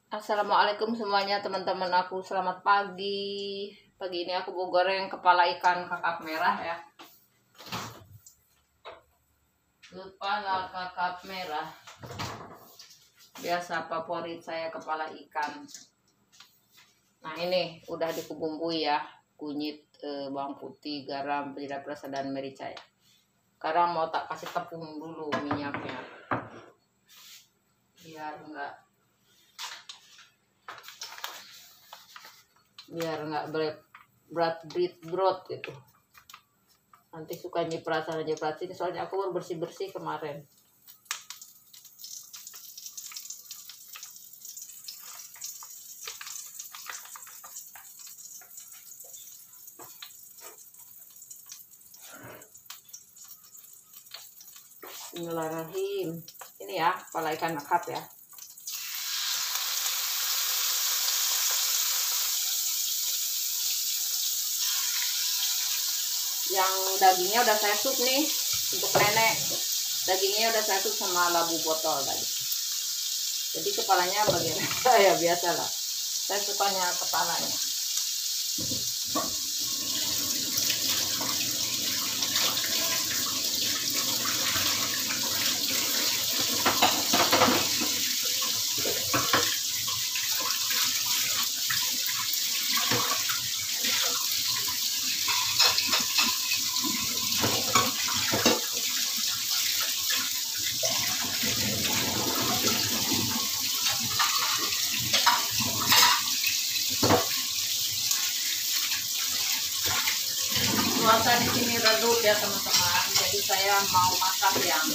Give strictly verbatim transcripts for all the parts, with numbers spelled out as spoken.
Assalamualaikum semuanya teman-teman aku, selamat pagi. Pagi ini aku mau goreng kepala ikan kakap merah ya. Kepala kakap merah. Biasa favorit saya kepala ikan. Nah ini udah dikubumbui ya, kunyit, eh, bawang putih, garam, penyedap rasa dan merica ya. Sekarang mau tak kasih tepung dulu minyaknya. Biar enggak biar nggak berat berat berat berat gitu, nanti suka nyiprat sana nyiprat sini, soalnya aku baru bersih bersih kemarin. Bismillahirrahmanirrahim. Ini ya kepala ikan kakap ya. Yang dagingnya udah saya sup nih, untuk nenek dagingnya udah saya sup sama labu botol tadi. Jadi kepalanya bagian saya biasa lah, saya sukanya kepalanya. Cuaca di sini redup ya teman-teman, jadi saya mau masak yang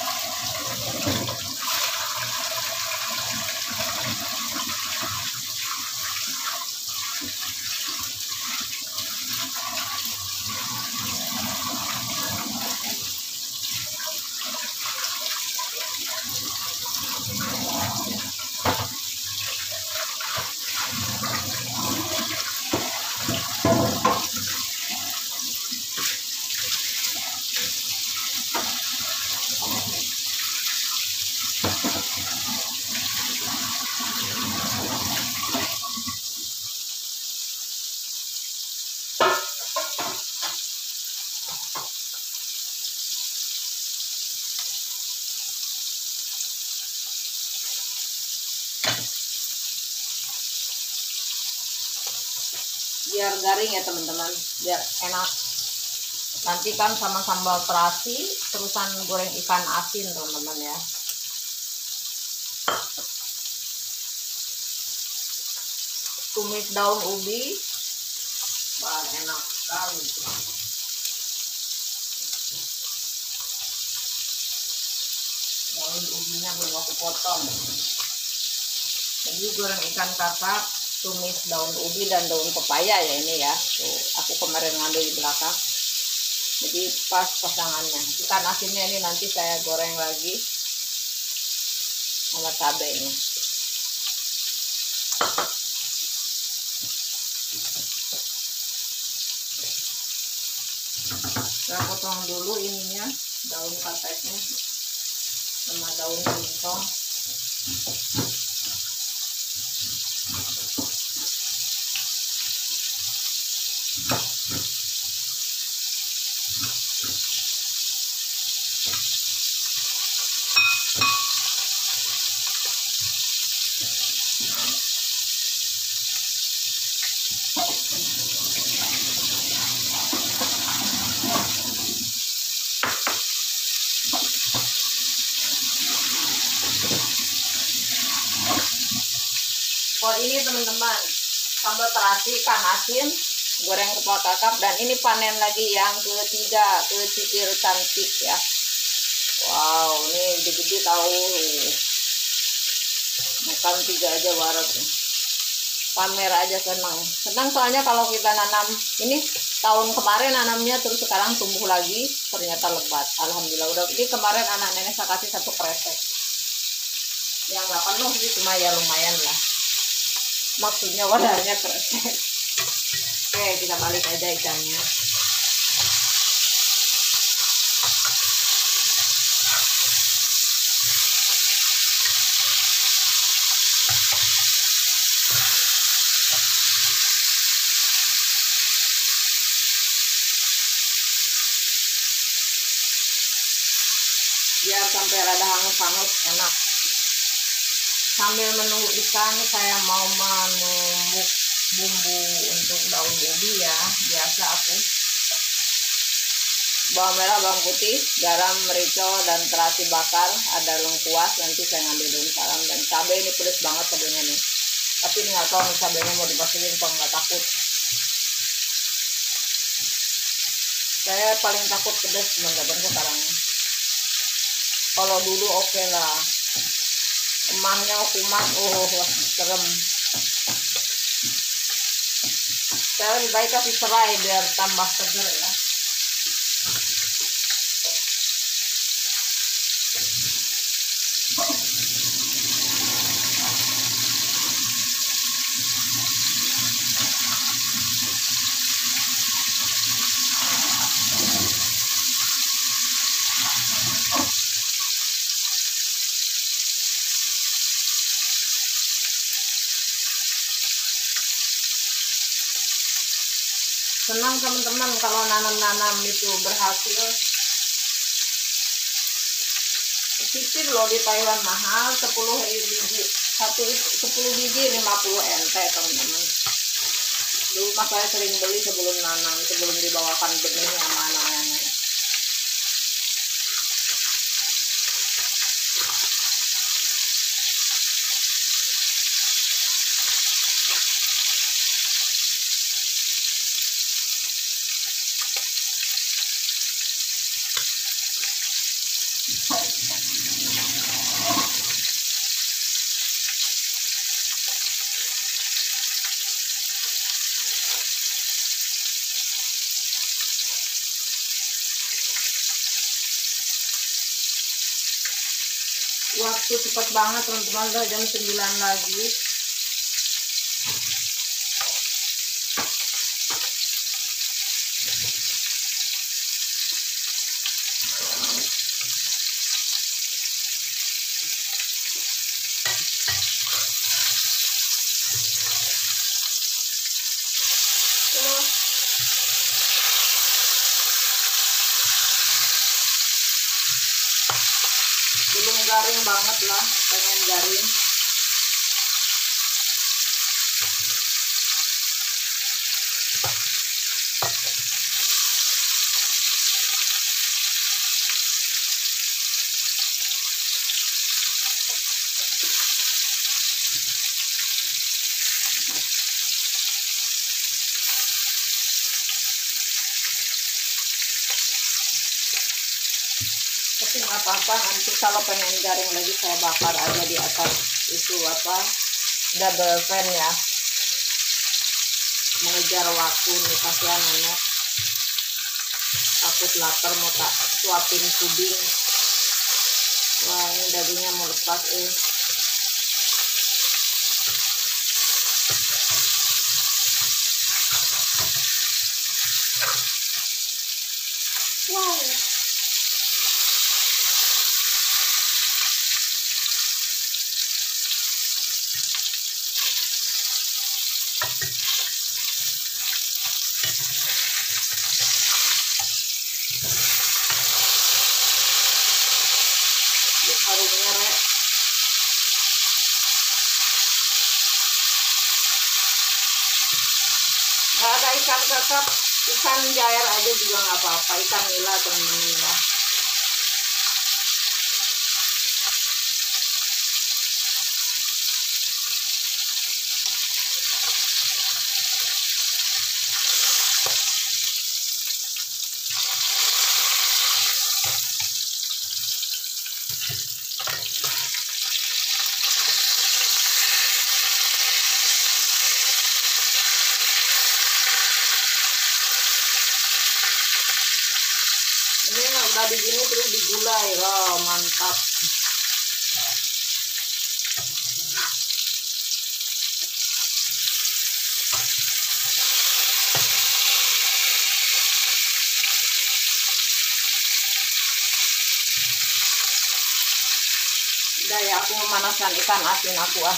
biar garing ya teman-teman, biar enak. Nanti kan sama sambal terasi terusan goreng ikan asin teman-teman ya. Tumis daun ubi, wah enak sekali. Daun ubinya belum aku potong. Jadi goreng ikan kakap, tumis daun ubi dan daun pepaya ya ini ya. Tuh, aku kemarin ngambil di belakang. Jadi pas pasangannya. Ikan asinnya ini nanti saya goreng lagi sama cabenya. Saya potong dulu ininya, daun kateknya sama daun singkong. Kalau ini teman-teman, sambal terasi ikan asin, goreng kepala kakap, dan ini panen lagi yang ketiga, kecicir cantik ya. Wow, ini gede-gede tahu. Makan tiga aja barat ya. Pamer aja senang. Senang soalnya kalau kita nanam, ini tahun kemarin nanamnya terus sekarang tumbuh lagi, ternyata lebat. Alhamdulillah udah. Ini kemarin anak nenek saya kasih satu kresek. Yang nggak penuh sih, cuma ya lumayan lah. Maksudnya wadahnya kresek. Oke, kita balik aja ikannya. biar sampai rada hangus-hangus enak. Sambil menunggu ikan, saya mau menumbuk bumbu untuk daun ubi ya. Biasa aku bawang merah, bawang putih, garam, merica, dan terasi bakar. Ada lengkuas, nanti saya ngambil daun salam. Dan cabai ini pedas banget cabainya nih. Tapi nggak tahu nih cabainya mau dimasukin apa nggak, takut. Saya paling takut pedas teman-teman sekarang. Kalau dulu oke okay lah. Emahnya kumat, oh serem. Saya lebih baik kasih serai biar tambah seger ya. Senang teman-teman kalau nanam-nanam itu berhasil. Kecil loh di Taiwan mahal, sepuluh biji. Satu sepuluh biji lima puluh N T teman-teman. Dulu mas saya sering beli sebelum nanam, sebelum dibawakan benihnya sama anak-anaknya. Waktu cepat banget teman-teman, udah jam sembilan lagi. Belum garing banget lah, pengen garing. Tapi nggak apa-apa, nanti kalau pengen garing lagi saya bakar aja di atas itu apa, double fan ya. Mengejar waktu nih, kasihan anak takut lapar mau tak suapin puding. Wah ini dagingnya mau lepas eh. Wow. Harumnya rek. Nggak ada ikan kakap, ikan jair aja juga nggak apa-apa, ikan nila teman-teman ya. Ini udah begini terus digulai, oh mantap. Udah ya, aku memanaskan ikan asin aku ah.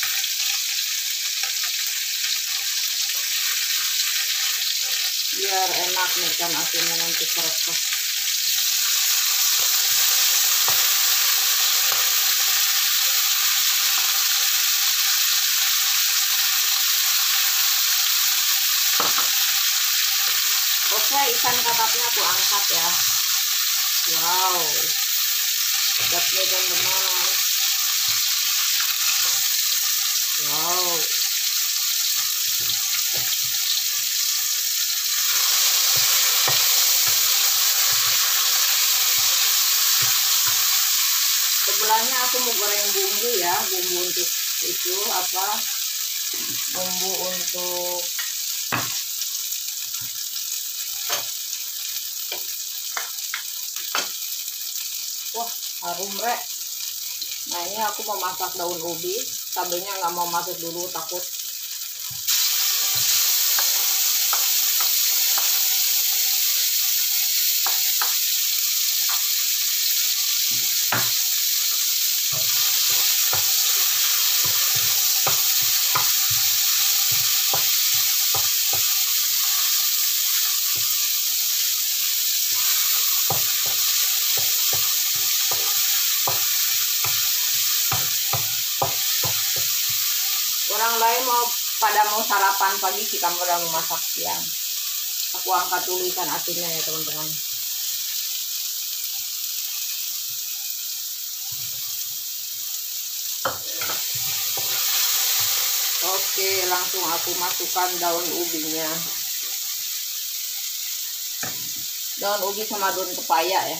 Biar enak nih ikan asinnya nanti keras. selesai ikan kakapnya aku angkat ya. Wow, sedap nih teman-teman. Wow, sebelahnya aku mau goreng bumbu ya, bumbu untuk itu apa, bumbu untuk wah harum rek. Nah ini aku mau masak daun ubi, cabenya nggak mau masuk dulu takut. Orang lain mau pada mau sarapan pagi, kita udah mau masak siang. Aku angkat dulu ikan asinnya ya teman-teman. Oke, langsung aku masukkan daun ubinya. Daun ubi sama daun pepaya ya.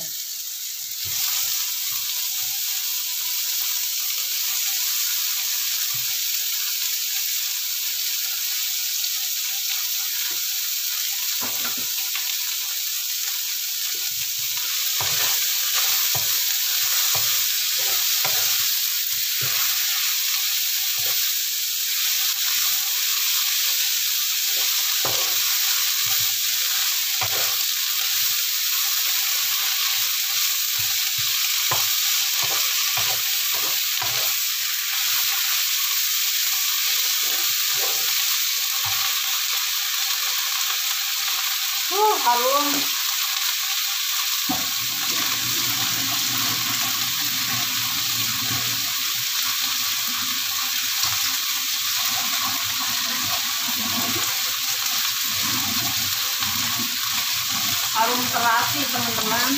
Uh, harum. Harum terasi teman-teman.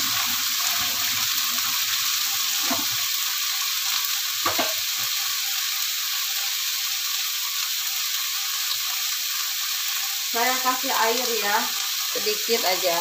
Saya kasih air ya, sedikit aja.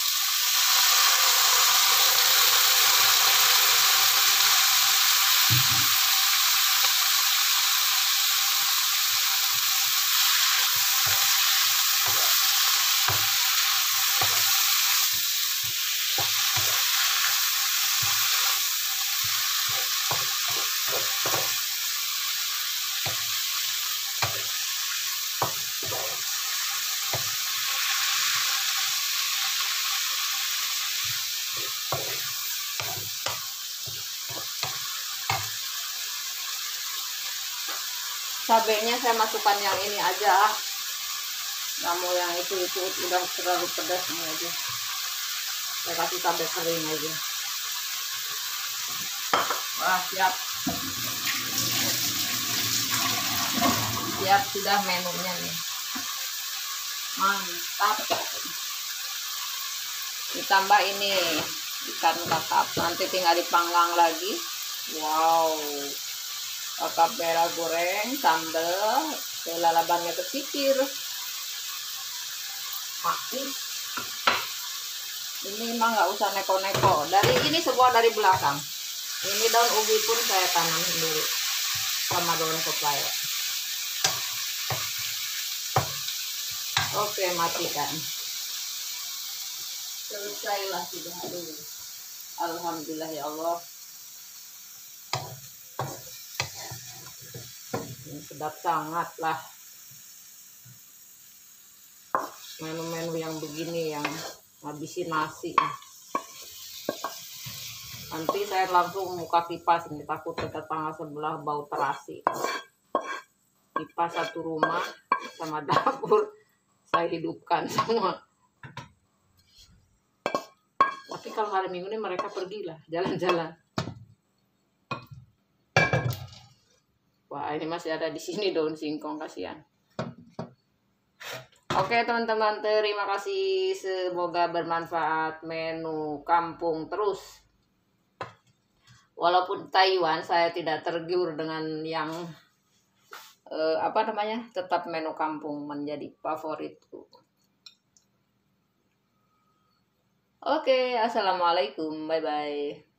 Cabenya saya masukkan yang ini aja, nggak mau yang itu itu udah terlalu pedas ini aja. Saya kasih cabai kering aja. Wah siap, siap sudah menunya nih, mantap. Ditambah ini ikan kakap, nanti tinggal dipanggang lagi. Wow, kakap merah goreng, sambal, lalabannya kecipir. Mati. Ini mah nggak usah neko-neko. Dari ini semua dari belakang. Ini daun ubi pun saya tanam dulu sama daun pepaya. Oke, matikan. Selesailah sudah. Aduh. Alhamdulillah ya Allah. Ini sedap sangat lah. Menu-menu yang begini yang habisin nasi. Nanti saya langsung buka kipas ini, takut tetangga sebelah bau terasi. Kipas satu rumah sama dapur saya hidupkan semua. Tapi kalau hari Minggu ini mereka pergi lah jalan-jalan. Wah ini masih ada di sini daun singkong, kasihan. Oke teman-teman, terima kasih. Semoga bermanfaat menu kampung terus. Walaupun Taiwan, saya tidak tergiur dengan yang eh, apa namanya, tetap menu kampung menjadi favoritku. Oke, assalamualaikum, bye bye.